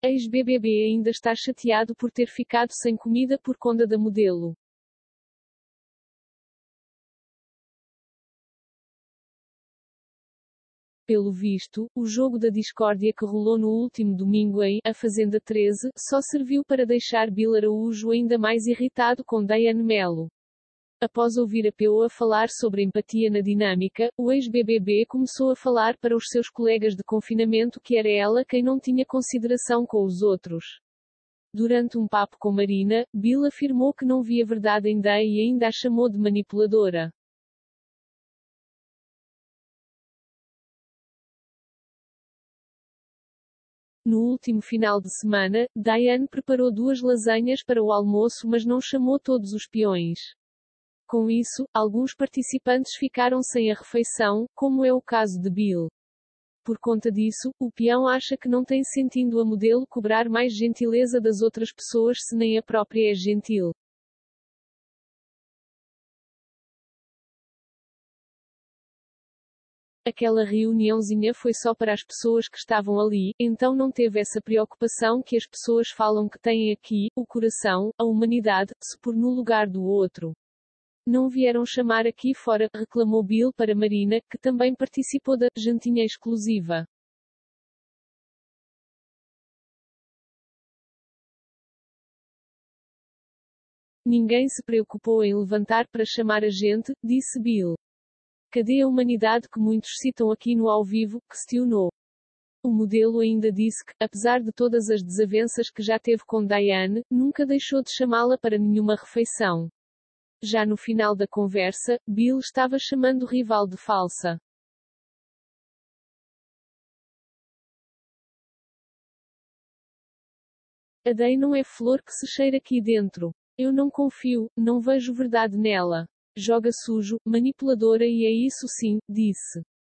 Ex-BBB ainda está chateado por ter ficado sem comida por conta da modelo. Pelo visto, o jogo da discórdia que rolou no último domingo em A Fazenda 13 só serviu para deixar Bill Araújo ainda mais irritado com Daiane Melo. Após ouvir a PO a falar sobre empatia na dinâmica, o ex-BBB começou a falar para os seus colegas de confinamento que era ela quem não tinha consideração com os outros. Durante um papo com Marina, Bill afirmou que não via verdade em Day e ainda a chamou de manipuladora. No último final de semana, Daiane preparou 2 lasanhas para o almoço mas não chamou todos os peões. Com isso, alguns participantes ficaram sem a refeição, como é o caso de Bill. Por conta disso, o peão acha que não tem sentido a modelo cobrar mais gentileza das outras pessoas se nem a própria é gentil. Aquela reuniãozinha foi só para as pessoas que estavam ali, então não teve essa preocupação que as pessoas falam que têm aqui, o coração, a humanidade, se pôr no lugar do outro. Não vieram chamar aqui fora, reclamou Bill para Marina, que também participou da jantinha exclusiva. Ninguém se preocupou em levantar para chamar a gente, disse Bill. Cadê a humanidade que muitos citam aqui no ao vivo, questionou. O modelo ainda disse que, apesar de todas as desavenças que já teve com Daiane, nunca deixou de chamá-la para nenhuma refeição. Já no final da conversa, Bill estava chamando o rival de falsa. A Day não é flor que se cheira aqui dentro. Eu não confio, não vejo verdade nela. Joga sujo, manipuladora e é isso sim, disse.